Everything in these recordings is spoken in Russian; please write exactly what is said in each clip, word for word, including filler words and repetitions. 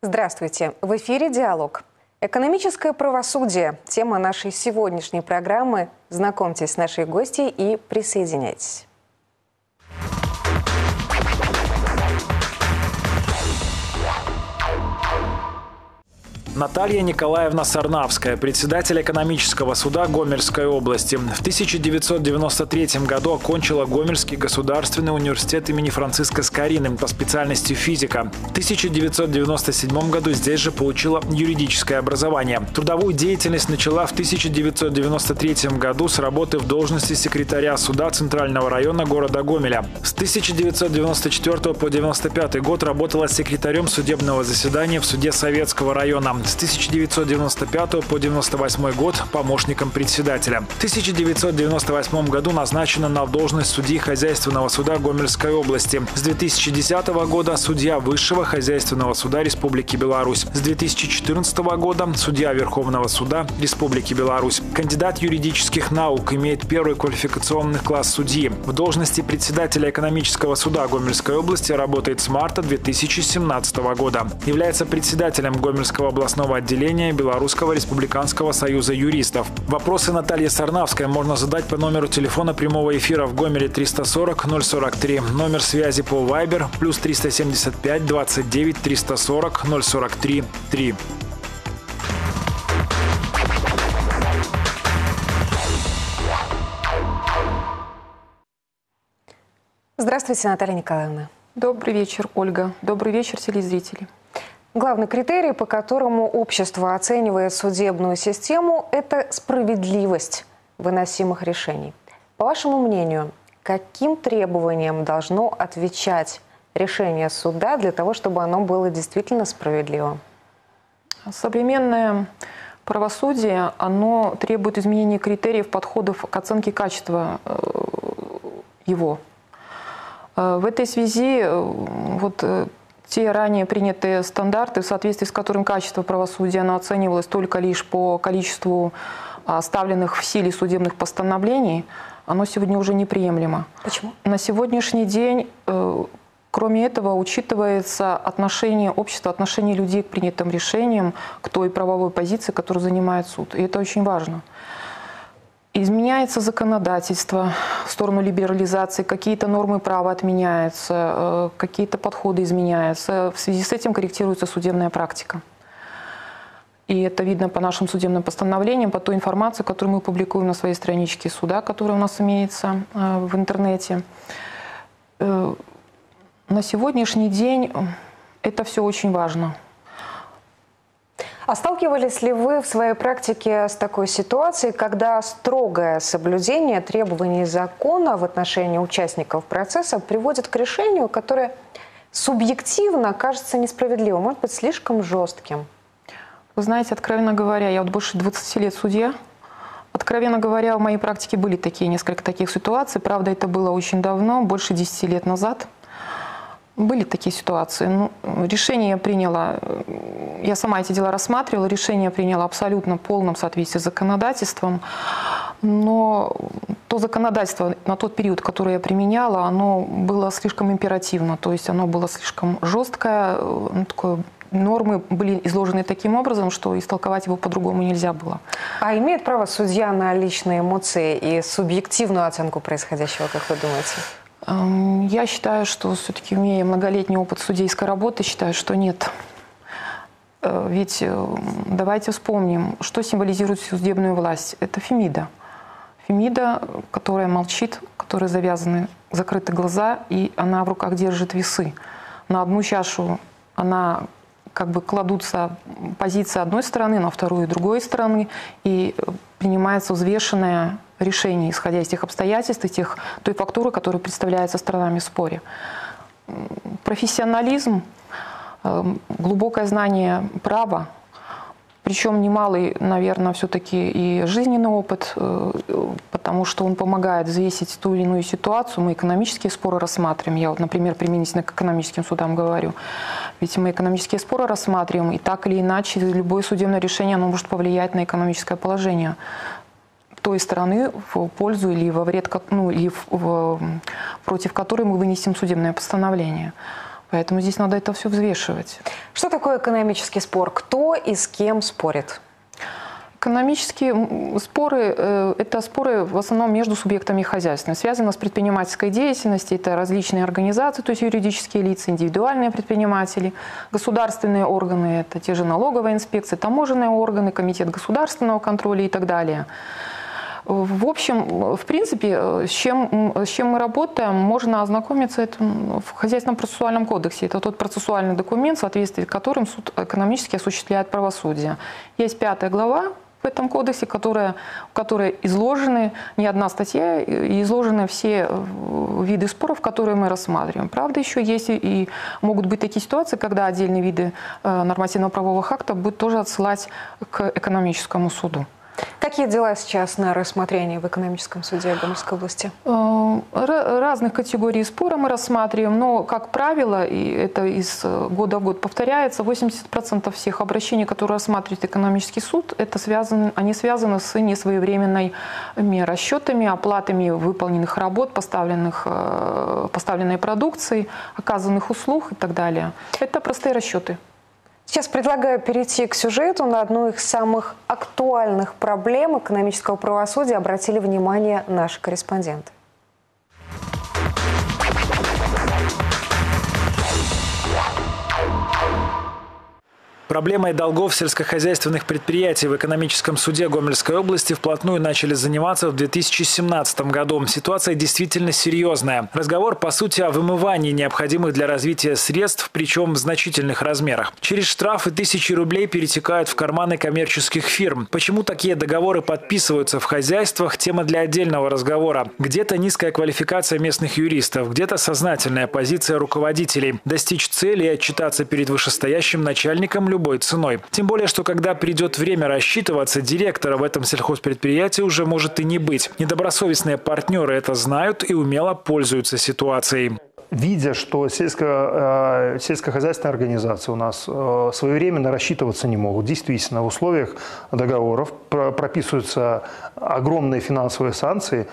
Здравствуйте! В эфире «Диалог». Экономическое правосудие – тема нашей сегодняшней программы. Знакомьтесь с нашей гостьей и присоединяйтесь. Наталья Николаевна Сарнавская, председатель экономического суда Гомельской области. В тысяча девятьсот девяносто третьем году окончила Гомельский государственный университет имени Франциска Скорины по специальности физика. В тысяча девятьсот девяносто седьмом году здесь же получила юридическое образование. Трудовую деятельность начала в тысяча девятьсот девяносто третьем году с работы в должности секретаря суда Центрального района города Гомеля. С тысяча девятьсот девяносто четвёртого по девяносто пятый год работала секретарем судебного заседания в суде Советского района. С тысяча девятьсот девяносто пятого по девяносто восьмой год помощником председателя. В тысяча девятьсот девяносто восьмом году назначена на должность судьи хозяйственного суда Гомельской области. С две тысячи десятого года судья Высшего хозяйственного суда Республики Беларусь. С две тысячи четырнадцатого года судья Верховного суда Республики Беларусь. Кандидат юридических наук, имеет первый квалификационный класс судьи. В должности председателя экономического суда Гомельской области работает с марта две тысячи семнадцатого года. Является председателем Гомельского областного отделения Белорусского республиканского союза юристов. Вопросы Наталье Сарнавской можно задать по номеру телефона прямого эфира в Гомеле триста сорок ноль сорок три. Номер связи по Viber плюс триста семьдесят пять двадцать девять триста сорок ноль сорок три три. Здравствуйте, Наталья Николаевна. Добрый вечер, Ольга. Добрый вечер, телезрители. Главный критерий, по которому общество оценивает судебную систему – это справедливость выносимых решений. По вашему мнению, каким требованиям должно отвечать решение суда для того, чтобы оно было действительно справедливым? Современное правосудие, оно требует изменения критериев подходов к оценке качества его. В этой связи вот те ранее принятые стандарты, в соответствии с которым качество правосудия оно оценивалось только лишь по количеству оставленных в силе судебных постановлений, оно сегодня уже неприемлемо. Почему? На сегодняшний день, кроме этого, учитывается отношение общества, отношение людей к принятым решениям, к той правовой позиции, которую занимает суд. И это очень важно. Изменяется законодательство в сторону либерализации, какие-то нормы права отменяются, какие-то подходы изменяются. В связи с этим корректируется судебная практика. И это видно по нашим судебным постановлениям, по той информации, которую мы публикуем на своей страничке суда, которая у нас имеется в интернете. На сегодняшний день это все очень важно. А сталкивались ли вы в своей практике с такой ситуацией, когда строгое соблюдение требований закона в отношении участников процесса приводит к решению, которое субъективно кажется несправедливым, может быть, слишком жестким? Вы знаете, откровенно говоря, я вот больше двадцати лет судья. Откровенно говоря, в моей практике были такие, несколько таких ситуаций. Правда, это было очень давно, больше десяти лет назад. Были такие ситуации. Ну, решение я приняла, я сама эти дела рассматривала, решение приняла абсолютно в полном соответствии с законодательством, но то законодательство на тот период, которое я применяла, оно было слишком императивно, то есть оно было слишком жесткое, ну, такое, нормы были изложены таким образом, что истолковать его по-другому нельзя было. А имеет право судья на личные эмоции и субъективную оценку происходящего, как вы думаете? Я считаю, что все-таки, имея многолетний опыт судейской работы, считаю, что нет. Ведь давайте вспомним, что символизирует судебную власть. Это Фемида. Фемида, которая молчит, которой завязаны закрыты глаза, и она в руках держит весы. На одну чашу она как бы кладутся позиции одной стороны, на вторую другой стороны, и принимается взвешенное решение, исходя из тех обстоятельств и тех, той фактуры, которая представляется сторонами в споре. Профессионализм, глубокое знание права, причем немалый, наверное, все-таки и жизненный опыт, потому что он помогает взвесить ту или иную ситуацию. Мы экономические споры рассматриваем. Я вот, например, применительно к экономическим судам говорю. Ведь мы экономические споры рассматриваем, и так или иначе любое судебное решение оно может повлиять на экономическое положение той стороны, в пользу или во вред, ну, или в, в, против которой мы вынесем судебное постановление. Поэтому здесь надо это все взвешивать. Что такое экономический спор? Кто и с кем спорит? Экономические споры – это споры в основном между субъектами хозяйства. Связано с предпринимательской деятельностью. Это различные организации, то есть юридические лица, индивидуальные предприниматели, государственные органы – это те же налоговая инспекция, таможенные органы, комитет государственного контроля и так далее. В общем, в принципе, с чем, с чем мы работаем, можно ознакомиться это в Хозяйственном процессуальном кодексе. Это тот процессуальный документ, в соответствии с которым суд экономически осуществляет правосудие. Есть пятая глава в этом кодексе, которая, в которой изложены не одна статья, изложены все виды споров, которые мы рассматриваем. Правда, еще есть и могут быть такие ситуации, когда отдельные виды нормативно-правового акта будут тоже отсылать к экономическому суду. Какие дела сейчас на рассмотрении в экономическом суде Гомельской области? Разных категорий спора мы рассматриваем, но, как правило, и это из года в год повторяется, восемьдесят процентов всех обращений, которые рассматривает экономический суд, это связано, они связаны с несвоевременными расчетами, оплатами выполненных работ, поставленных, поставленной продукции, оказанных услуг и так далее. Это простые расчеты. Сейчас предлагаю перейти к сюжету. На одну из самых актуальных проблем экономического правосудия обратили внимание наши корреспонденты. Проблемой долгов сельскохозяйственных предприятий в экономическом суде Гомельской области вплотную начали заниматься в две тысячи семнадцатом году. Ситуация действительно серьезная. Разговор, по сути, о вымывании необходимых для развития средств, причем в значительных размерах. Через штрафы тысячи рублей перетекают в карманы коммерческих фирм. Почему такие договоры подписываются в хозяйствах – тема для отдельного разговора. Где-то низкая квалификация местных юристов, где-то сознательная позиция руководителей. Достичь цели и отчитаться перед вышестоящим начальником любой ценой. Тем более, что когда придет время рассчитываться, директора в этом сельхозпредприятии уже может и не быть. Недобросовестные партнеры это знают и умело пользуются ситуацией. Видя, что сельско, сельскохозяйственные организации у нас своевременно рассчитываться не могут, действительно, в условиях договоров прописываются огромные финансовые санкции,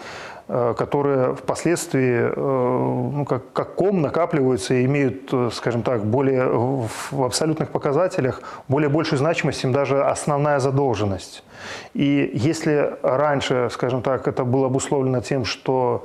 которые впоследствии ну, как, как ком накапливаются и имеют, скажем так, более, в абсолютных показателях более большую значимость, чем даже основная задолженность. И если раньше, скажем так, это было обусловлено тем, что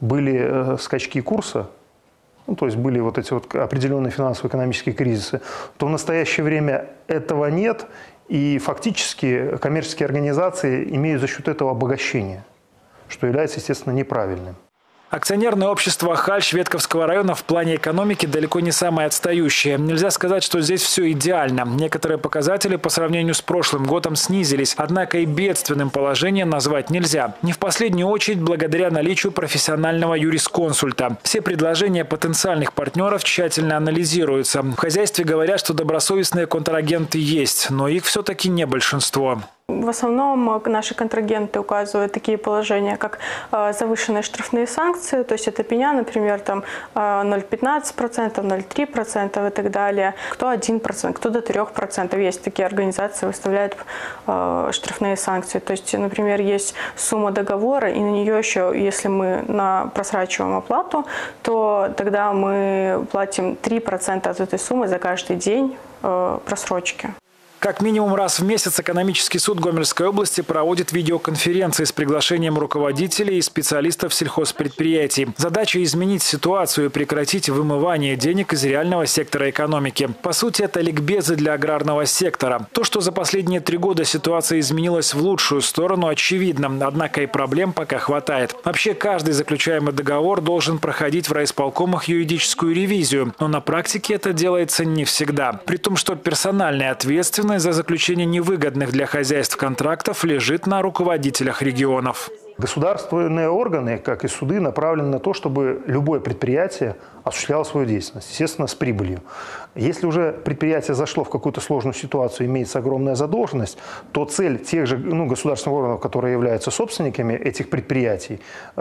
были скачки курса, ну, то есть были вот эти вот определенные финансово-экономические кризисы, то в настоящее время этого нет, и фактически коммерческие организации имеют за счет этого обогащение, что является, естественно, неправильным. Акционерное общество «Халь» Шведковского района в плане экономики далеко не самое отстающее. Нельзя сказать, что здесь все идеально. Некоторые показатели по сравнению с прошлым годом снизились. Однако и бедственным положение назвать нельзя. Не в последнюю очередь благодаря наличию профессионального юрисконсульта. Все предложения потенциальных партнеров тщательно анализируются. В хозяйстве говорят, что добросовестные контрагенты есть, но их все-таки не большинство. В основном наши контрагенты указывают такие положения, как завышенные штрафные санкции, то есть это пеня, например, там ноль целых пятнадцать сотых процента, ноль целых три десятых процента и так далее. Кто один процент, кто до трёх процентов. Есть такие организации, выставляют штрафные санкции. То есть, например, есть сумма договора, и на нее еще, если мы на просрачиваем оплату, то тогда мы платим три процента от этой суммы за каждый день просрочки. Как минимум раз в месяц экономический суд Гомельской области проводит видеоконференции с приглашением руководителей и специалистов сельхозпредприятий. Задача – изменить ситуацию и прекратить вымывание денег из реального сектора экономики. По сути, это ликбезы для аграрного сектора. То, что за последние три года ситуация изменилась в лучшую сторону, очевидно. Однако и проблем пока хватает. Вообще, каждый заключаемый договор должен проходить в райисполкомах юридическую ревизию. Но на практике это делается не всегда. При том, что персональная ответственность за заключение невыгодных для хозяйств контрактов лежит на руководителях регионов. Государственные органы, как и суды, направлены на то, чтобы любое предприятие осуществляло свою деятельность, естественно, с прибылью. Если уже предприятие зашло в какую-то сложную ситуацию, имеется огромная задолженность, то цель тех же ну, государственных органов, которые являются собственниками этих предприятий,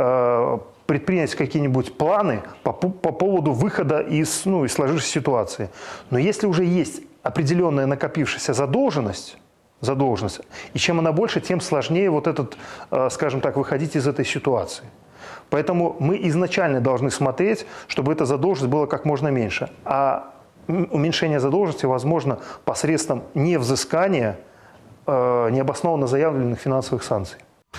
э предпринять какие-нибудь планы по, по поводу выхода из, ну, из сложившейся ситуации. Но если уже есть определенная накопившаяся задолженность, задолженность, и чем она больше, тем сложнее вот этот, скажем так, выходить из этой ситуации. Поэтому мы изначально должны смотреть, чтобы эта задолженность была как можно меньше. А уменьшение задолженности возможно посредством невзыскания э, необоснованно заявленных финансовых санкций.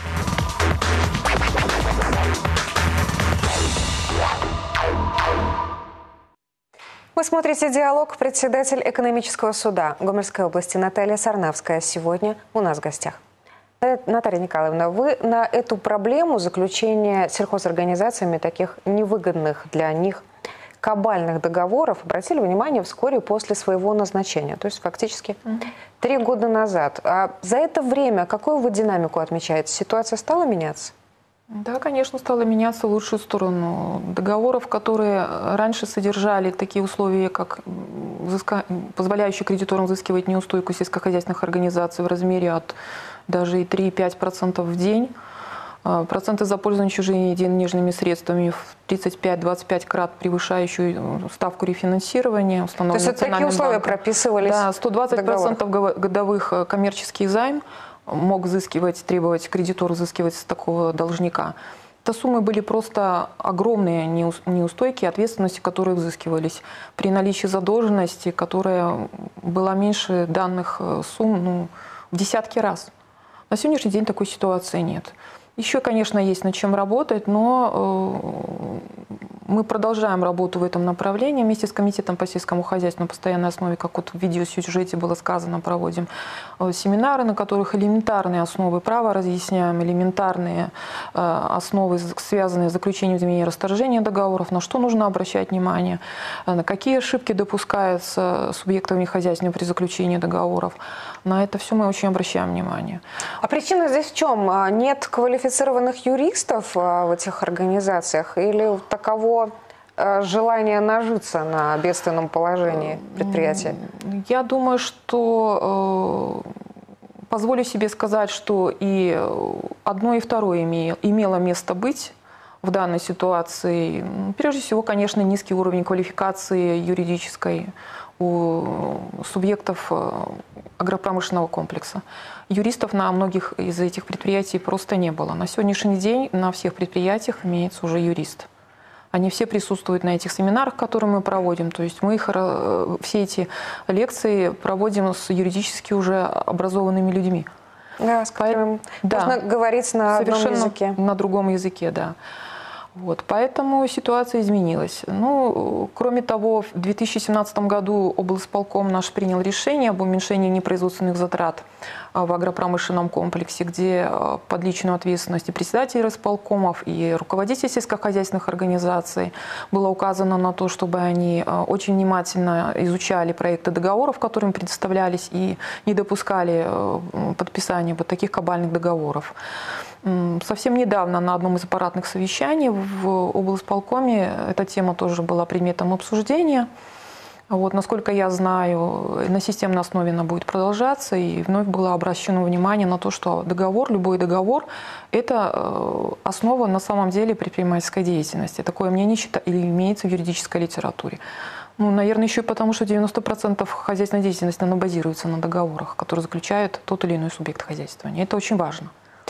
Вы смотрите «Диалог». Председатель экономического суда Гомельской области Наталья Сарнавская сегодня у нас в гостях. Наталья Николаевна, вы на эту проблему заключения сельхозорганизациями таких невыгодных для них кабальных договоров обратили внимание вскоре после своего назначения, то есть фактически три года назад. А за это время какую вы динамику отмечаете? Ситуация стала меняться? Да, конечно, стало меняться в лучшую сторону. Договоров, которые раньше содержали такие условия, как взыска... позволяющие кредиторам взыскивать неустойку сельскохозяйственных организаций в размере от даже и три-пять процентов в день, проценты за пользование чужими денежными средствами в тридцать пять — двадцать пять крат превышающую ставку рефинансирования, установленную То есть такие условия банком. прописывались? Да, сто двадцать процентов годовых коммерческий займ мог взыскивать, требовать кредитор взыскивать с такого должника. Это суммы были просто огромные неустойки, ответственности, которые взыскивались при наличии задолженности, которая была меньше данных сумм ну, в десятки раз. На сегодняшний день такой ситуации нет. Еще, конечно, есть над чем работать, но э, мы продолжаем работу в этом направлении. Вместе с Комитетом по сельскому хозяйству на постоянной основе, как вот в видеосюжете было сказано, проводим э, семинары, на которых элементарные основы права разъясняем, элементарные э, основы, связанные с заключением изменения и расторжения договоров, на что нужно обращать внимание, э, на какие ошибки допускаются субъектами хозяйствования при заключении договоров. На это все мы очень обращаем внимание. А причина здесь в чем? Нет квалифицированных юристов в этих организациях или таково желание нажиться на бедственном положении предприятия? Я думаю, что э, позволю себе сказать, что и одно, и второе имело, имело место быть в данной ситуации. Прежде всего, конечно, низкий уровень квалификации юридической у субъектов агропромышленного комплекса. Юристов на многих из этих предприятий просто не было. На сегодняшний день на всех предприятиях имеется уже юрист. Они все присутствуют на этих семинарах, которые мы проводим. То есть мы их, все эти лекции проводим с юридически уже образованными людьми. Да, с которыми да, можно говорить на одном языке. На другом языке, да. Вот, поэтому ситуация изменилась. Ну, кроме того, в две тысячи семнадцатом году облсполком наш принял решение об уменьшении непроизводственных затрат в агропромышленном комплексе, где под личную ответственность и председателей располкомов, и руководителей сельскохозяйственных организаций было указано на то, чтобы они очень внимательно изучали проекты договоров, которые им предоставлялись, и не допускали подписания вот таких кабальных договоров. Совсем недавно на одном из аппаратных совещаний в облсполкоме эта тема тоже была предметом обсуждения. Вот, насколько я знаю, на системной основе она будет продолжаться, и вновь было обращено внимание на то, что договор, любой договор – это основа на самом деле предпринимательской деятельности. Такое мнение или имеется в юридической литературе. Ну, наверное, еще и потому, что девяносто процентов хозяйственной деятельности она базируется на договорах, которые заключает тот или иной субъект хозяйствования. Это очень важно.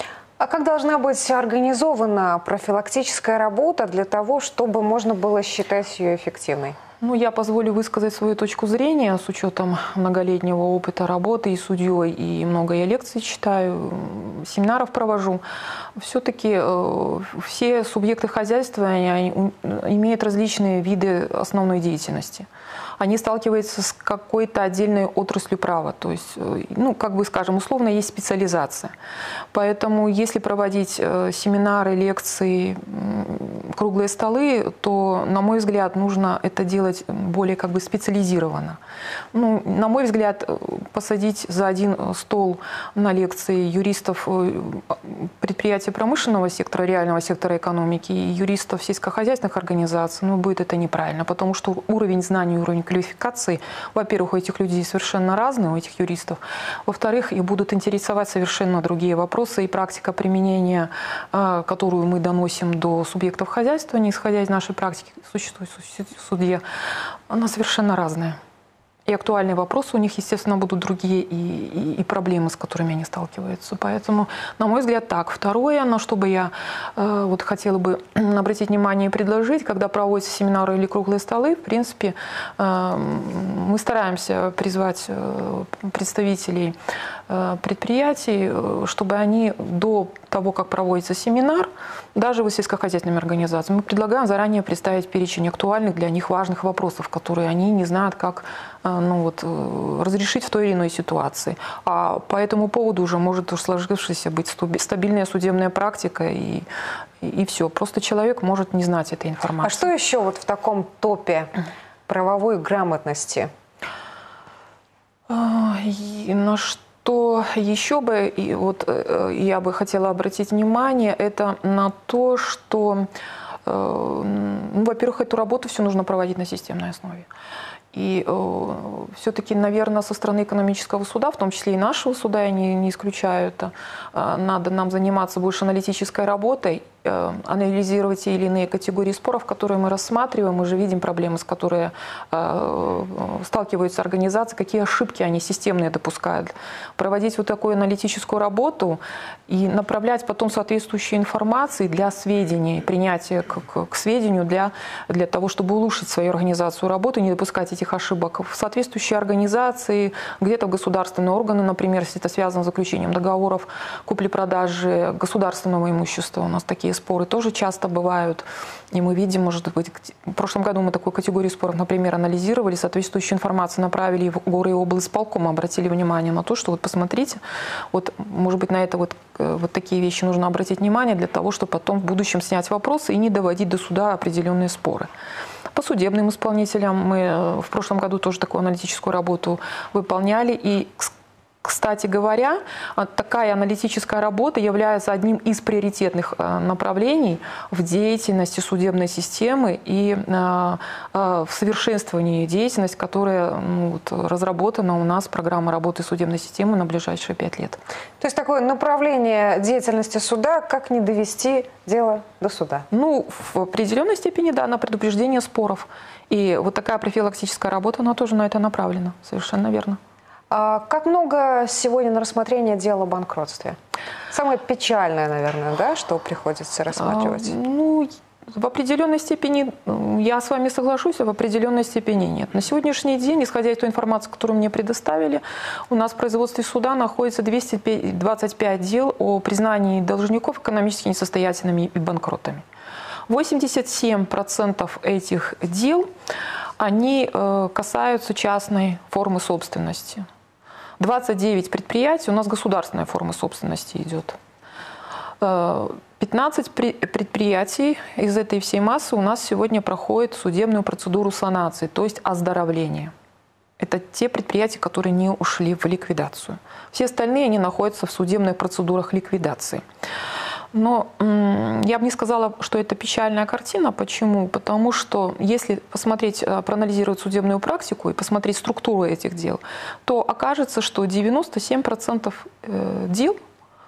А как должна быть организована профилактическая работа для того, чтобы можно было считать ее эффективной? Ну, я позволю высказать свою точку зрения с учетом многолетнего опыта работы и судьей, и много я лекций читаю, семинаров провожу. Все-таки э, все субъекты хозяйствования имеют различные виды основной деятельности. Они сталкиваются с какой-то отдельной отраслью права. То есть, ну, как бы скажем, условно есть специализация. Поэтому если проводить семинары, лекции, круглые столы, то, на мой взгляд, нужно это делать более как бы специализированно. Ну, на мой взгляд, посадить за один стол на лекции юристов предприятия промышленного сектора, реального сектора экономики и юристов сельскохозяйственных организаций, ну, будет это неправильно, потому что уровень знаний, уровень квалификации, во-первых, у этих людей совершенно разные, у этих юристов. Во-вторых, их будут интересовать совершенно другие вопросы, и практика применения, которую мы доносим до субъектов хозяйствования, исходя из нашей практики, существует в суде, она совершенно разная. и актуальные вопросы у них, естественно, будут другие, и, и, и проблемы, с которыми они сталкиваются. Поэтому, на мой взгляд, так. Второе, на что бы я э, вот хотела бы обратить внимание и предложить, когда проводятся семинары или круглые столы, в принципе, э, мы стараемся призвать э, представителей э, предприятий, э, чтобы они до того, как проводится семинар, даже в сельскохозяйственными организациями, мы предлагаем заранее представить перечень актуальных для них важных вопросов, которые они не знают, как ну, вот, разрешить в той или иной ситуации. А по этому поводу уже может уж сложившаяся быть стабильная судебная практика, и, и, и все. Просто человек может не знать этой информации. А что еще вот в таком топе правовой грамотности? И на что еще бы, и вот я бы хотела обратить внимание, это на то, что, ну, во-первых, эту работу все нужно проводить на системной основе. И э, все-таки, наверное, со стороны экономического суда, в том числе и нашего суда, я не, не исключаю это, э, надо нам заниматься больше аналитической работой, э, анализировать те или иные категории споров, которые мы рассматриваем. Мы же видим проблемы, с которыми э, сталкиваются организации, какие ошибки они системные допускают. Проводить вот такую аналитическую работу и направлять потом соответствующую информацию для сведений, принятия к, к, к сведению для, для того, чтобы улучшить свою организацию работы, не допускать этих ошибок в соответствующие организации, где-то государственные органы, например, если это связано с заключением договоров купли-продажи государственного имущества. У нас такие споры тоже часто бывают. И мы видим, может быть, в прошлом году мы такую категорию споров, например, анализировали, соответствующую информацию направили в горы и облисполком, обратили внимание на то, что вот посмотрите, вот, может быть, на это вот, вот такие вещи нужно обратить внимание для того, чтобы потом в будущем снять вопросы и не доводить до суда определенные споры. По судебным исполнителям мы в прошлом году тоже такую аналитическую работу выполняли. И, кстати говоря, такая аналитическая работа является одним из приоритетных направлений в деятельности судебной системы и в совершенствовании деятельности, которая, ну, вот, разработана у нас, программа работы судебной системы на ближайшие пять лет. То есть такое направление деятельности суда, как не довести дело до суда? Ну, в определенной степени, да, на предупреждение споров. И вот такая профилактическая работа, она тоже на это направлена. Совершенно верно. А как много сегодня на рассмотрение дел о банкротстве? Самое печальное, наверное, да, что приходится рассматривать? А, ну, в определенной степени я с вами соглашусь, а в определенной степени нет. На сегодняшний день, исходя из той информации, которую мне предоставили, у нас в производстве суда находится двести двадцать пять дел о признании должников экономически несостоятельными и банкротами. восемьдесят семь процентов этих дел, они э, касаются частной формы собственности. двадцать девять предприятий, у нас государственная форма собственности идет. пятнадцать предприятий из этой всей массы у нас сегодня проходят судебную процедуру санации, то есть оздоровления. Это те предприятия, которые не ушли в ликвидацию. Все остальные, они находятся в судебных процедурах ликвидации. Но я бы не сказала, что это печальная картина. Почему? Потому что если посмотреть, проанализировать судебную практику и посмотреть структуру этих дел, то окажется, что девяносто семь процентов дел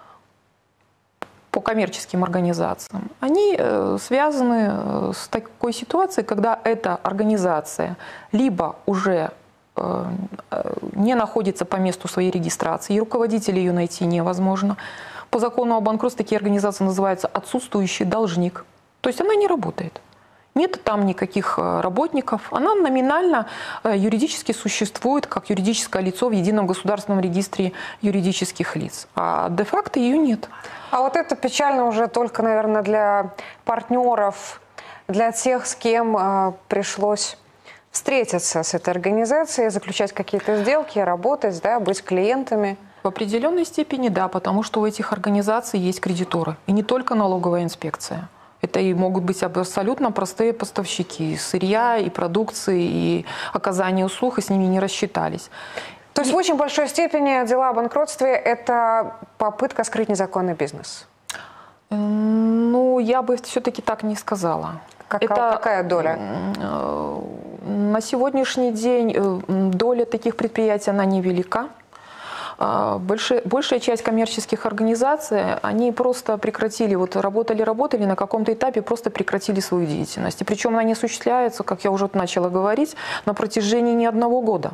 по коммерческим организациям, они связаны с такой ситуацией, когда эта организация либо уже не находится по месту своей регистрации, и руководителя ее найти невозможно. По закону о банкротстве такие организации называются отсутствующий должник. То есть она не работает. Нет там никаких работников. Она номинально юридически существует как юридическое лицо в едином государственном регистре юридических лиц. А де-факто ее нет. А вот это печально уже только, наверное, для партнеров, для тех, с кем э, пришлось встретиться с этой организацией, заключать какие-то сделки, работать, да, быть клиентами. В определенной степени да, потому что у этих организаций есть кредиторы. И не только налоговая инспекция. Это и могут быть абсолютно простые поставщики сырья и продукции, и оказания услуг, и с ними не рассчитались. То есть и... в очень большой степени дела о банкротстве – это попытка скрыть незаконный бизнес? Ну, я бы все-таки так не сказала. Какая, это, какая доля? На сегодняшний день доля таких предприятий, она невелика. Большая, большая часть коммерческих организаций, они просто прекратили, вот работали-работали, на каком-то этапе просто прекратили свою деятельность. И причем она не осуществляется, как я уже начала говорить, на протяжении не одного года.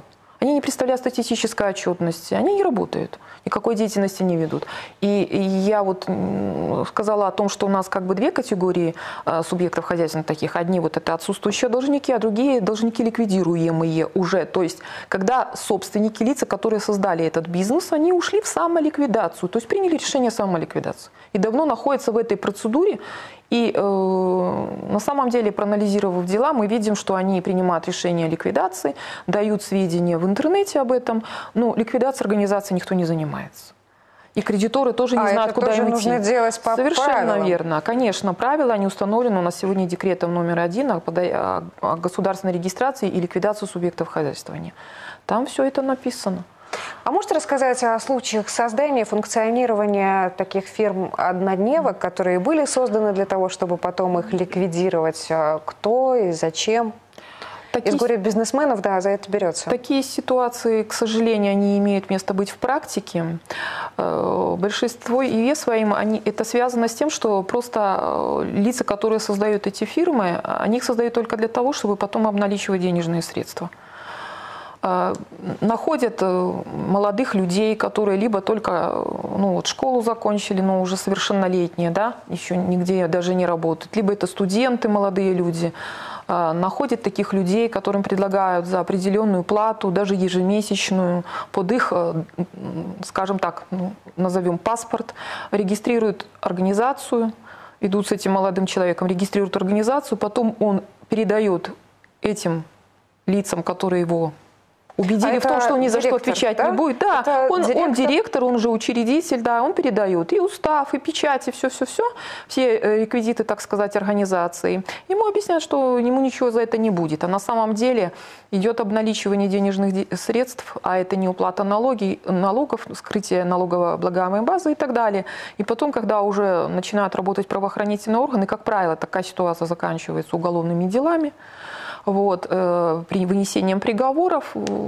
они не представляют статистической отчетности, они не работают, никакой деятельности не ведут. И, и я вот сказала о том, что у нас как бы две категории а, субъектов хозяйственных таких. Одни вот это отсутствующие должники, а другие должники ликвидируемые уже. То есть когда собственники, лица, которые создали этот бизнес, они ушли в самоликвидацию, то есть приняли решение о самоликвидации. И давно находятся в этой процедуре. И э, на самом деле, проанализировав дела, мы видим, что они принимают решение о ликвидации, дают сведения в интернете об этом, но ликвидацией организации никто не занимается. И кредиторы тоже не а знают, это куда тоже им нужно идти. делать по Совершенно правилам. верно. Конечно, правила они установлены у нас сегодня декретом номер один о государственной регистрации и ликвидации субъектов хозяйствования. Там все это написано. А можете рассказать о случаях создания, функционирования таких фирм-однодневок, которые были созданы для того, чтобы потом их ликвидировать? Кто и зачем? Такие, Из горе-бизнесменов, да, за это берется. Такие ситуации, к сожалению, они имеют место быть в практике. Большинство и вес своим, они, это связано с тем, что просто лица, которые создают эти фирмы, они их создают только для того, чтобы потом обналичивать денежные средства. Находят молодых людей, которые либо только ну, вот школу закончили, но уже совершеннолетние, да, еще нигде даже не работают, либо это студенты, молодые люди. Находят таких людей, которым предлагают за определенную плату, даже ежемесячную, под их, скажем так, ну, назовем паспорт, регистрируют организацию, идут с этим молодым человеком, регистрируют организацию, потом он передает этим лицам, которые его убедили а в том, что он ни за директор, что отвечать да? не будет. Да, он директор? он директор, он же учредитель, да, он передает и устав, и печать, и все-все-все, все реквизиты, так сказать, организации. Ему объясняют, что ему ничего за это не будет. А на самом деле идет обналичивание денежных средств, а это не уплата налоги, налогов, скрытие налогово-облагаемой базы и так далее. И потом, когда уже начинают работать правоохранительные органы, как правило, такая ситуация заканчивается уголовными делами. Вот, э, при вынесением приговоров,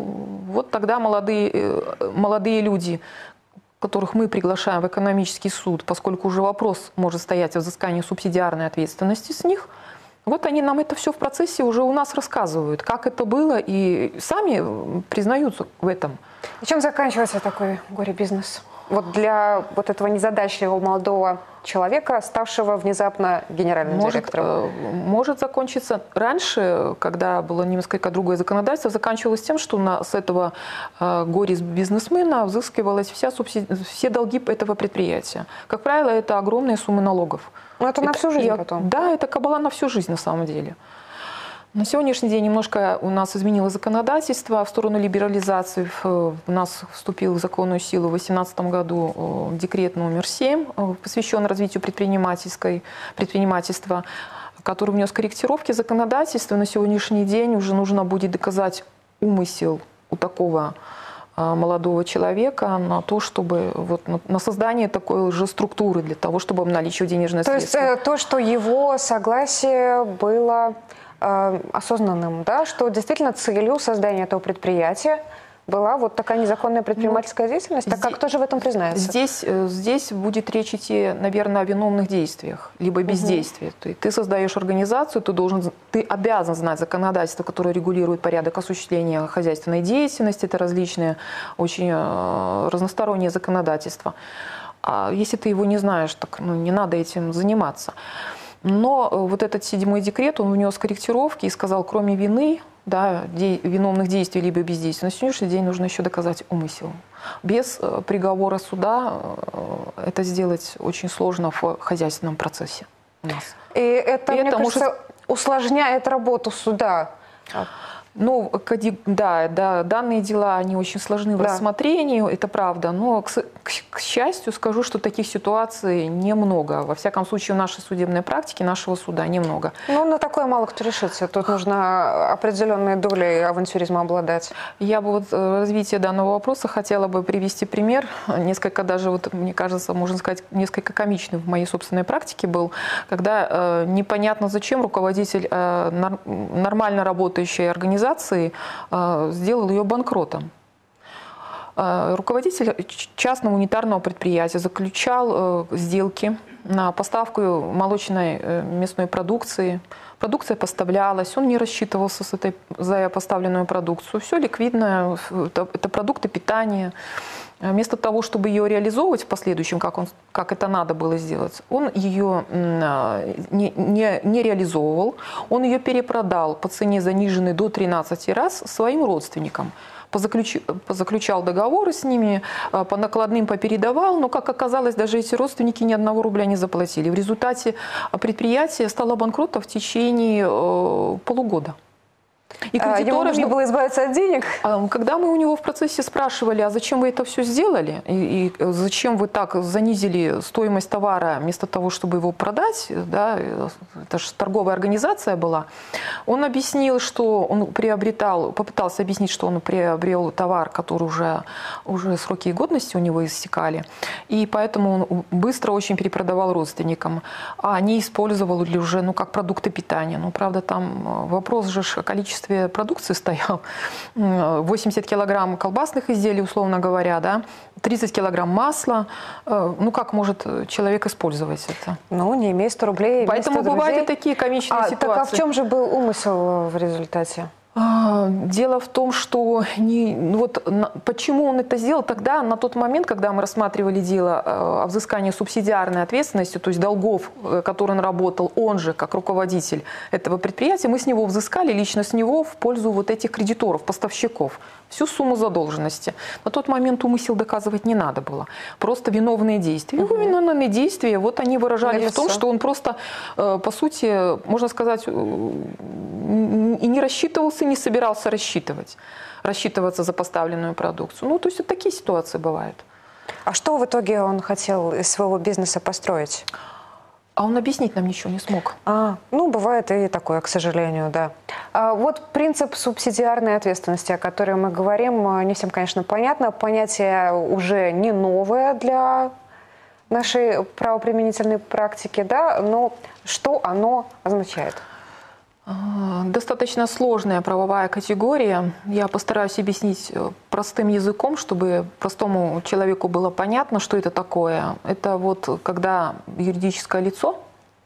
вот тогда молодые, э, молодые люди, которых мы приглашаем в экономический суд, поскольку уже вопрос может стоять о взыскании субсидиарной ответственности с них, вот они нам это все в процессе уже у нас рассказывают, как это было, и сами признаются в этом. И чем заканчивается такой горе-бизнес? Вот для вот этого незадачливого молодого человека, ставшего внезапно генеральным может, директором? Может закончиться раньше, когда было несколько другое законодательство, заканчивалось тем, что на, с этого э, горе-бизнесмена взыскивалась вся субсиди... все долги этого предприятия. Как правило, это огромные суммы налогов. Ну, это, это на всю жизнь и, потом? Да, это кабала на всю жизнь на самом деле. На сегодняшний день немножко у нас изменилось законодательство в сторону либерализации. У нас вступил в законную силу в две тысячи восемнадцатом году декрет номер семь, посвященный развитию предпринимательской, предпринимательства, который внес корректировки законодательства. На сегодняшний день уже нужно будет доказать умысел у такого молодого человека на то, чтобы вот, на создание такой же структуры для того, чтобы обналичивать денежные то средства. То есть то, что его согласие было осознанным, да, что действительно целью создания этого предприятия была вот такая незаконная предпринимательская деятельность, так как кто же в этом признается? Здесь, здесь будет речь идти, наверное, о виновных действиях, либо бездействии. Угу. Ты, ты создаешь организацию, ты, должен, ты обязан знать законодательство, которое регулирует порядок осуществления хозяйственной деятельности, это различные, очень разносторонние законодательства. А если ты его не знаешь, так ну, не надо этим заниматься. Но вот этот седьмой декрет, он внес корректировки и сказал, кроме вины, да, де, виновных действий либо бездействия, на сегодняшний день нужно еще доказать умысел. Без приговора суда это сделать очень сложно в хозяйственном процессе у нас. И это, и мне это кажется, может... усложняет работу суда. Ну, да, да, данные дела, они очень сложны в да. рассмотрении, это правда, но, к, к, к счастью, скажу, что таких ситуаций немного. Во всяком случае, в нашей судебной практике, нашего суда немного. Ну, на такое мало кто решится. Тут нужно определенной долей авантюризма обладать. Я бы вот развитие данного вопроса хотела бы привести пример. Несколько даже, вот, мне кажется, можно сказать, несколько комичный в моей собственной практике был, когда э, непонятно зачем руководитель э, нар, нормально работающей организации сделал ее банкротом. Руководитель частного унитарного предприятия заключал сделки на поставку молочной мясной продукции. Продукция поставлялась, он не рассчитывался с этой, за поставленную продукцию. Все ликвидно, это, это продукты питания. Вместо того, чтобы ее реализовывать в последующем, как, он, как это надо было сделать, он ее не, не, не реализовывал, он ее перепродал по цене, заниженной до тринадцати раз, своим родственникам. Позаключ... Позаключал договоры с ними, по накладным попередавал, но, как оказалось, даже эти родственники ни одного рубля не заплатили. В результате предприятие стало банкротом в течение э, полугода. И ему нужно было избавиться от денег? Когда мы у него в процессе спрашивали, а зачем вы это все сделали, и, и зачем вы так занизили стоимость товара вместо того, чтобы его продать, да, это же торговая организация была, он объяснил, что он приобретал, попытался объяснить, что он приобрел товар, который уже, уже сроки годности у него истекали, и поэтому он быстро очень перепродавал родственникам, а они использовали уже, ну, как продукты питания. Ну, правда, там вопрос же о количестве продукции стоял. восемьдесят килограмм колбасных изделий, условно говоря, да, тридцать килограмм масла. Ну, как может человек использовать это? Ну, не имея сто рублей. Поэтому бывают и такие комичные а, ситуации. Так а в чем же был умысел в результате? Дело в том, что не, вот, почему он это сделал тогда, на тот момент, когда мы рассматривали дело о взыскании субсидиарной ответственности, то есть долгов, которые он работал, он же как руководитель этого предприятия, мы с него взыскали, лично с него, в пользу вот этих кредиторов, поставщиков, всю сумму задолженности. На тот момент умысел доказывать не надо было. Просто виновные действия. Его виновные действия, вот они выражались в том, что он просто, по сути, можно сказать, и не рассчитывался, не собирался рассчитывать, рассчитываться за поставленную продукцию. Ну, то есть вот такие ситуации бывают. А что в итоге он хотел из своего бизнеса построить? А он объяснить нам ничего не смог. А, ну, бывает и такое, к сожалению, да. А вот принцип субсидиарной ответственности, о котором мы говорим, не всем, конечно, понятно. Понятие уже не новое для нашей правоприменительной практики, да, но что оно означает? Достаточно сложная правовая категория. Я постараюсь объяснить простым языком, чтобы простому человеку было понятно, что это такое. Это вот когда юридическое лицо,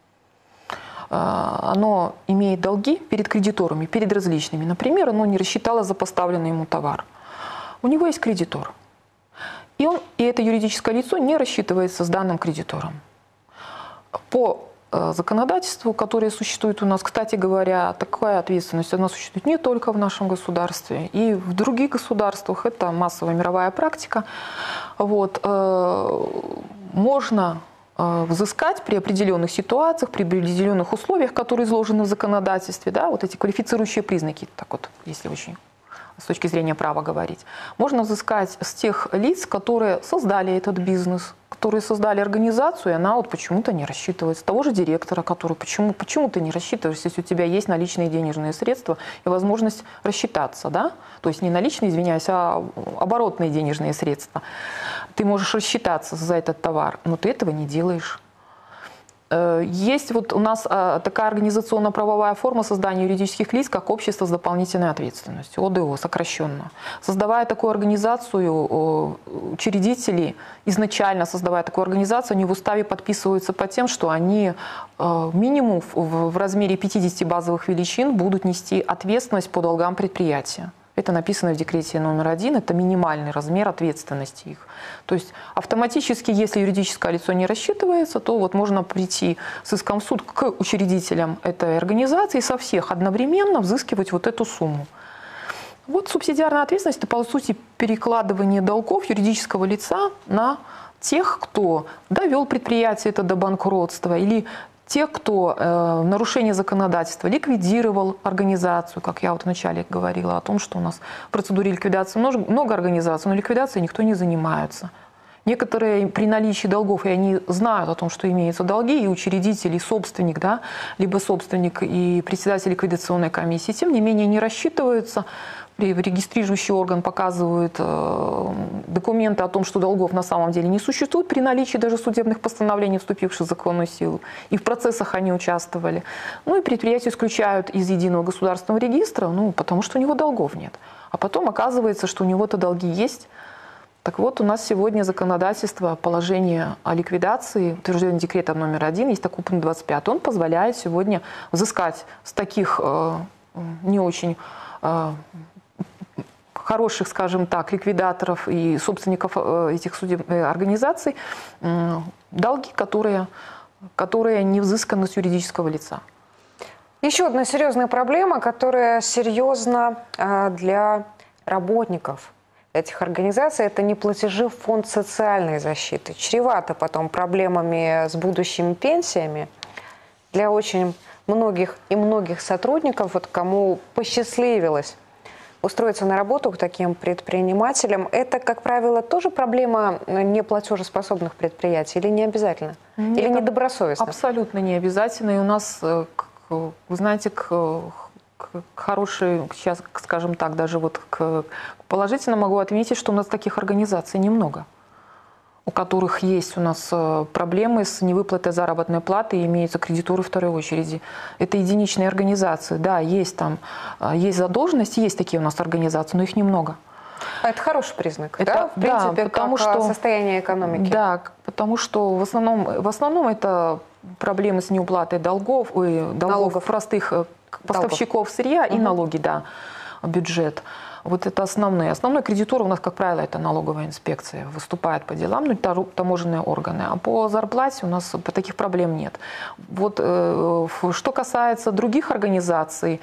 оно имеет долги перед кредиторами, перед различными. Например, оно не рассчитало за поставленный ему товар. У него есть кредитор. И, он, и это юридическое лицо не рассчитывается с данным кредитором. По законодательству, которое существует у нас, кстати говоря, такая ответственность, она существует не только в нашем государстве, и в других государствах, это массовая мировая практика. Вот, э, можно э, взыскать при определенных ситуациях, при определенных условиях, которые изложены в законодательстве, да, вот эти квалифицирующие признаки, так вот, если очень с точки зрения права говорить, можно взыскать с тех лиц, которые создали этот бизнес, которые создали организацию, и она вот почему-то не рассчитывается. Того же директора, который почему, почему ты не рассчитываешься, если у тебя есть наличные денежные средства и возможность рассчитаться, да? То есть не наличные, извиняюсь, а оборотные денежные средства. Ты можешь рассчитаться за этот товар, но ты этого не делаешь. Есть вот у нас такая организационно-правовая форма создания юридических лиц, как общество с дополнительной ответственностью, о дэ о сокращенно. Создавая такую организацию, учредители, изначально создавая такую организацию, они в уставе подписываются под тем, что они минимум в размере пятидесяти базовых величин будут нести ответственность по долгам предприятия. Это написано в декрете номер один, это минимальный размер ответственности их. То есть автоматически, если юридическое лицо не рассчитывается, то вот можно прийти с иском в суд к учредителям этой организации и со всех одновременно взыскивать вот эту сумму. Вот субсидиарная ответственность – это, по сути, перекладывание долгов юридического лица на тех, кто довел предприятие это до банкротства, или тех, кто э, в нарушение законодательства ликвидировал организацию, как я вот вначале говорила о том, что у нас в процедуре ликвидации много, много организаций, но ликвидацией никто не занимается. Некоторые при наличии долгов, и они знают о том, что имеются долги, и учредитель, и собственник, да, либо собственник и председатель ликвидационной комиссии, тем не менее не рассчитываются. Регистрирующий орган показывает э, документы о том, что долгов на самом деле не существует при наличии даже судебных постановлений, вступивших в законную силу. И в процессах они участвовали. Ну и предприятие исключают из единого государственного регистра, ну, потому что у него долгов нет. А потом оказывается, что у него-то долги есть. Так вот, у нас сегодня законодательство, положение о ликвидации, утвержденное декретом номер один, есть такой пункт двадцать пять. Он позволяет сегодня взыскать с таких э, не очень э, хороших, скажем так, ликвидаторов и собственников э, этих судебных организаций э, долги, которые, которые не взысканы с юридического лица. Еще одна серьезная проблема, которая серьезна э, для работников этих организаций, это неплатежи в фонд социальной защиты. Чревато потом проблемами с будущими пенсиями для очень многих и многих сотрудников, вот кому посчастливилось устроиться на работу к таким предпринимателям. Это, как правило, тоже проблема неплатежеспособных предприятий или не обязательно? Нет, или недобросовестно? Абсолютно не обязательно. И у нас, вы знаете, к хорошей, сейчас, скажем так, даже вот к положительному могу отметить, что у нас таких организаций немного, у которых есть у нас проблемы с невыплатой заработной платы и имеются кредиторы второй очереди. Это единичные организации. Да, есть там, есть задолженность, есть такие у нас организации, но их немного. А это хороший признак, это, да? В принципе, да, потому как что, состояние экономики. Да, потому что в основном, в основном это проблемы с неуплатой долгов, ой, долгов налогов. простых поставщиков долгов. Сырья угу. и налоги, да, бюджет. Вот это основные. Основной кредитор у нас, как правило, это налоговая инспекция. Выступает по делам, ну, таможенные органы. А по зарплате у нас таких проблем нет. Вот, э, что касается других организаций,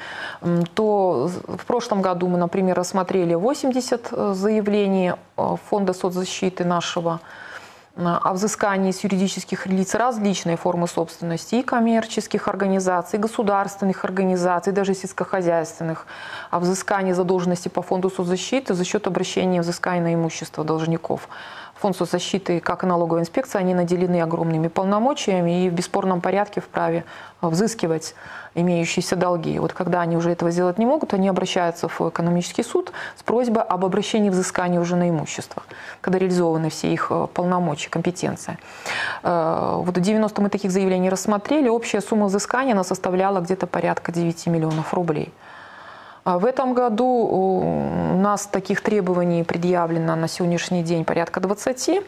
то в прошлом году мы, например, рассмотрели восемьдесят заявлений Фонда соцзащиты нашего о взыскании с юридических лиц различные формы собственности и коммерческих организаций, и государственных организаций, даже сельскохозяйственных, о взыскании задолженности по фонду соцзащиты за счет обращения взыскания на имущество должников. Фонд соцзащиты, как и налоговая инспекция, они наделены огромными полномочиями и в бесспорном порядке вправе взыскивать имеющиеся долги. Вот когда они уже этого сделать не могут, они обращаются в экономический суд с просьбой об обращении взыскания уже на имущество, когда реализованы все их полномочия, компетенция. Вот в девяноста мы таких заявлений рассмотрели. Общая сумма взыскания она составляла где-то порядка девяти миллионов рублей. В этом году у нас таких требований предъявлено на сегодняшний день порядка двадцати.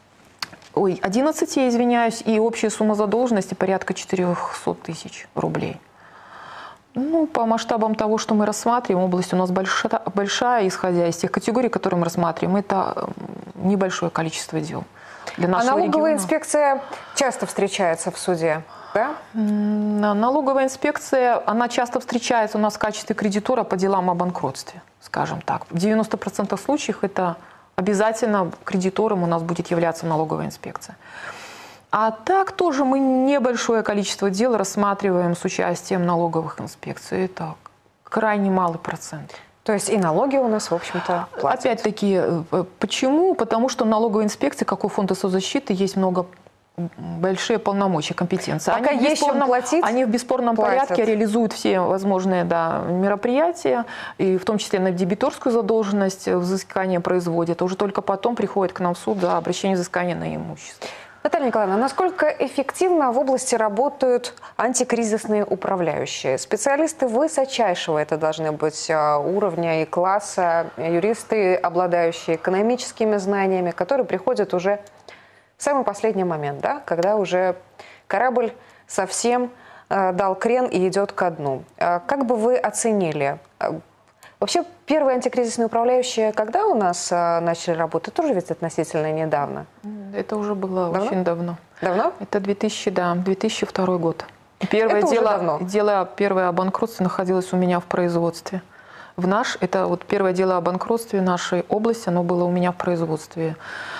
Ой, одиннадцати, извиняюсь, и общая сумма задолженности порядка четырёхсот тысяч рублей. Ну, по масштабам того, что мы рассматриваем, область у нас большая, большая, исходя из тех категорий, которые мы рассматриваем, это небольшое количество дел. Для нашего а налоговая региона. Инспекция часто встречается в суде? Да? Налоговая инспекция, она часто встречается у нас в качестве кредитора по делам о банкротстве, скажем так. В девяноста процентах случаев это обязательно кредитором у нас будет являться налоговая инспекция. А так тоже мы небольшое количество дел рассматриваем с участием налоговых инспекций. Это крайне малый процент. То есть и налоги у нас, в общем-то, платят. Опять-таки, почему? Потому что налоговой инспекции, как у Фонда соцзащиты, есть много большие полномочия, компетенции. Пока они, есть чем платить, они в бесспорном платят. порядке реализуют все возможные да, мероприятия, и в том числе на дебиторскую задолженность взыскание производят. Уже только потом приходит к нам в суд за обращение взыскания на имущество. Наталья Николаевна, насколько эффективно в области работают антикризисные управляющие? Специалисты высочайшего это должны быть уровня и класса, юристы, обладающие экономическими знаниями, которые приходят уже в самый последний момент, да, когда уже корабль совсем э, дал крен и идет ко дну. Э, как бы вы оценили? Э, вообще, первые антикризисные управляющие когда у нас э, начали работать? Тоже ведь относительно недавно. Это уже было давно? Очень давно. Давно? Это две тысячи, да, две тысячи второй год. Первое это дело, уже давно. дело первое о банкротстве находилось у меня в производстве. В наш, это вот первое дело о банкротстве нашей области, оно было у меня в производстве.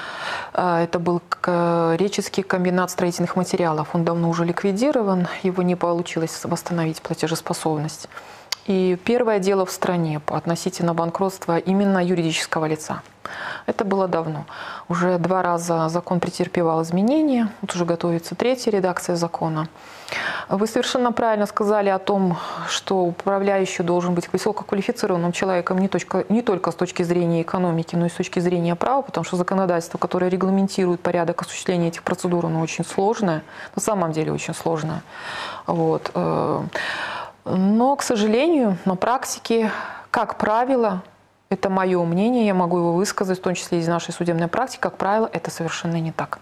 Это был Речицкий комбинат строительных материалов. Он давно уже ликвидирован, его не получилось восстановить платежеспособность. И первое дело в стране по относительно банкротства именно юридического лица. Это было давно. Уже два раза закон претерпевал изменения, вот уже готовится третья редакция закона. Вы совершенно правильно сказали о том, что управляющий должен быть высококвалифицированным человеком не только, не только с точки зрения экономики, но и с точки зрения права, потому что законодательство, которое регламентирует порядок осуществления этих процедур, оно очень сложное, на самом деле очень сложное. Вот. Но, к сожалению, на практике, как правило, Это мое мнение, я могу его высказать, в том числе из нашей судебной практики. Как правило, это совершенно не так.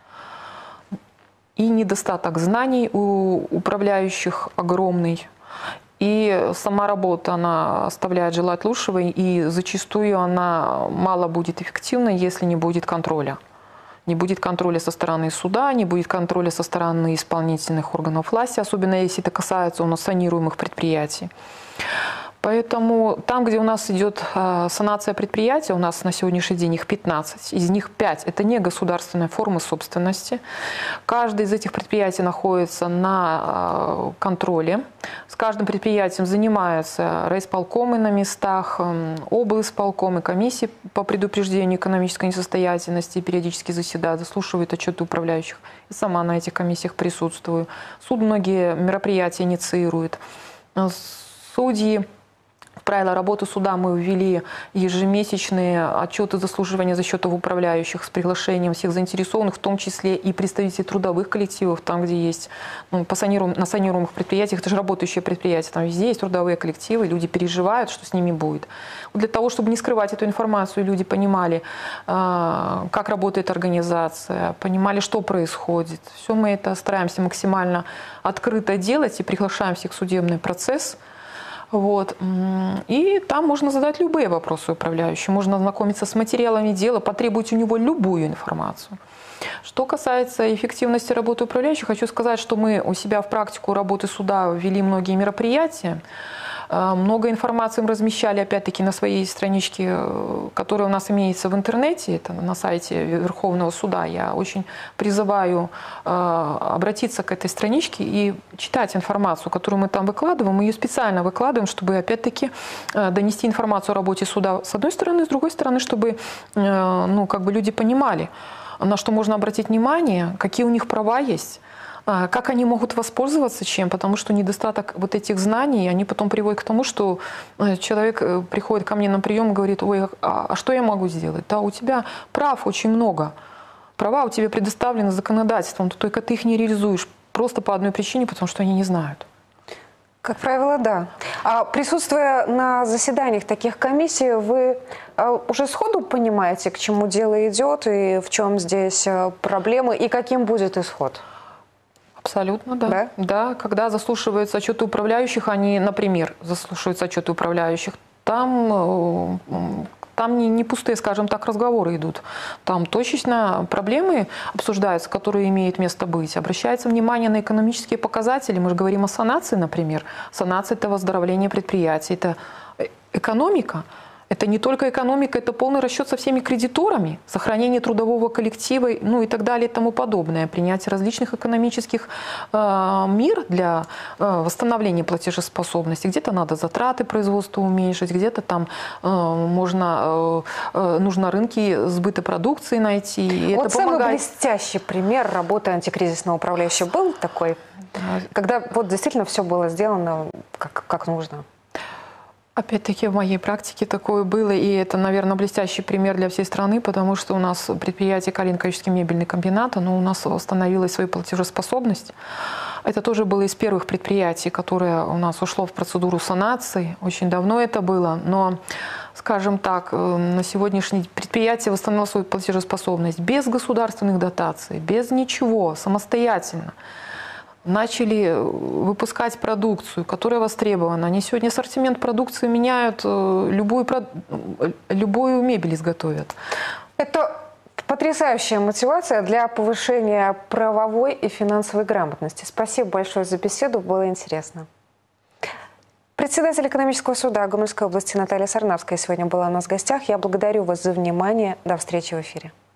И недостаток знаний у управляющих огромный. И сама работа, она оставляет желать лучшего, и зачастую она мало будет эффективна, если не будет контроля. Не будет контроля со стороны суда, не будет контроля со стороны исполнительных органов власти, особенно если это касается у нас санируемых предприятий. Поэтому там, где у нас идет э, санация предприятия, у нас на сегодняшний день их пятнадцать, из них пять – это не государственные формы собственности. Каждое из этих предприятий находится на э, контроле. С каждым предприятием занимаются райисполкомы на местах, э, облисполкомы, комиссии по предупреждению экономической несостоятельности, периодически заседают, заслушивают отчеты управляющих. И сама на этих комиссиях присутствую. Суд многие мероприятия инициирует. Судьи. В правила работы суда мы ввели ежемесячные отчеты заслуживания за счет управляющих с приглашением всех заинтересованных, в том числе и представителей трудовых коллективов, там, где есть, ну, по саниру... на санируемых предприятиях, это же работающие предприятия, там везде есть трудовые коллективы, люди переживают, что с ними будет. Для того, чтобы не скрывать эту информацию, люди понимали, как работает организация, понимали, что происходит. Все мы это стараемся максимально открыто делать и приглашаем всех в судебный процесс. Вот. И там можно задать любые вопросы управляющему, можно ознакомиться с материалами дела, потребовать у него любую информацию. Что касается эффективности работы управляющих, хочу сказать, что мы у себя в практику работы суда ввели многие мероприятия. Много информации мы размещали, опять-таки, на своей страничке, которая у нас имеется в интернете, это на сайте Верховного суда. Я очень призываю обратиться к этой страничке и читать информацию, которую мы там выкладываем. Мы ее специально выкладываем, чтобы, опять-таки, донести информацию о работе суда с одной стороны, с другой стороны, чтобы, ну, как бы люди понимали, на что можно обратить внимание, какие у них права есть, как они могут воспользоваться чем, потому что недостаток вот этих знаний, они потом приводят к тому, что человек приходит ко мне на прием и говорит: ой, а, а что я могу сделать? Да, у тебя прав очень много, права у тебя предоставлены законодательством, только ты их не реализуешь просто по одной причине, потому что они не знают. Как правило, да. А присутствуя на заседаниях таких комиссий, вы уже сходу понимаете, к чему дело идет, и в чем здесь проблемы, и каким будет исход? Абсолютно, да. Да? Да, когда заслушиваются отчеты управляющих, они, например, заслушиваются отчеты управляющих, там, там не, не пустые, скажем так, разговоры идут. Там точечно проблемы обсуждаются, которые имеют место быть. Обращается внимание на экономические показатели. Мы же говорим о санации, например. Санация – это выздоровление предприятий, это экономика. Это не только экономика, это полный расчет со всеми кредиторами, сохранение трудового коллектива, ну и так далее и тому подобное. Принятие различных экономических э, мер для э, восстановления платежеспособности. Где-то надо затраты производства уменьшить, где-то там э, можно, э, нужно рынки сбыта продукции найти. И вот это самый помогает. Блестящий пример работы антикризисного управляющего был такой, когда вот действительно все было сделано как, как нужно. Опять-таки в моей практике такое было, и это, наверное, блестящий пример для всей страны, потому что у нас предприятие Калининско-Калининский мебельный комбинат, оно у нас восстановило свою платежеспособность. Это тоже было из первых предприятий, которое у нас ушло в процедуру санации. Очень давно это было, но, скажем так, на сегодняшний день предприятие восстановило свою платежеспособность без государственных дотаций, без ничего, самостоятельно. Начали выпускать продукцию, которая востребована. Они сегодня ассортимент продукции меняют, любую, любую мебель изготовят. Это потрясающая мотивация для повышения правовой и финансовой грамотности. Спасибо большое за беседу, было интересно. Председатель экономического суда Гомельской области Наталья Сарнавская сегодня была у нас в гостях. Я благодарю вас за внимание. До встречи в эфире.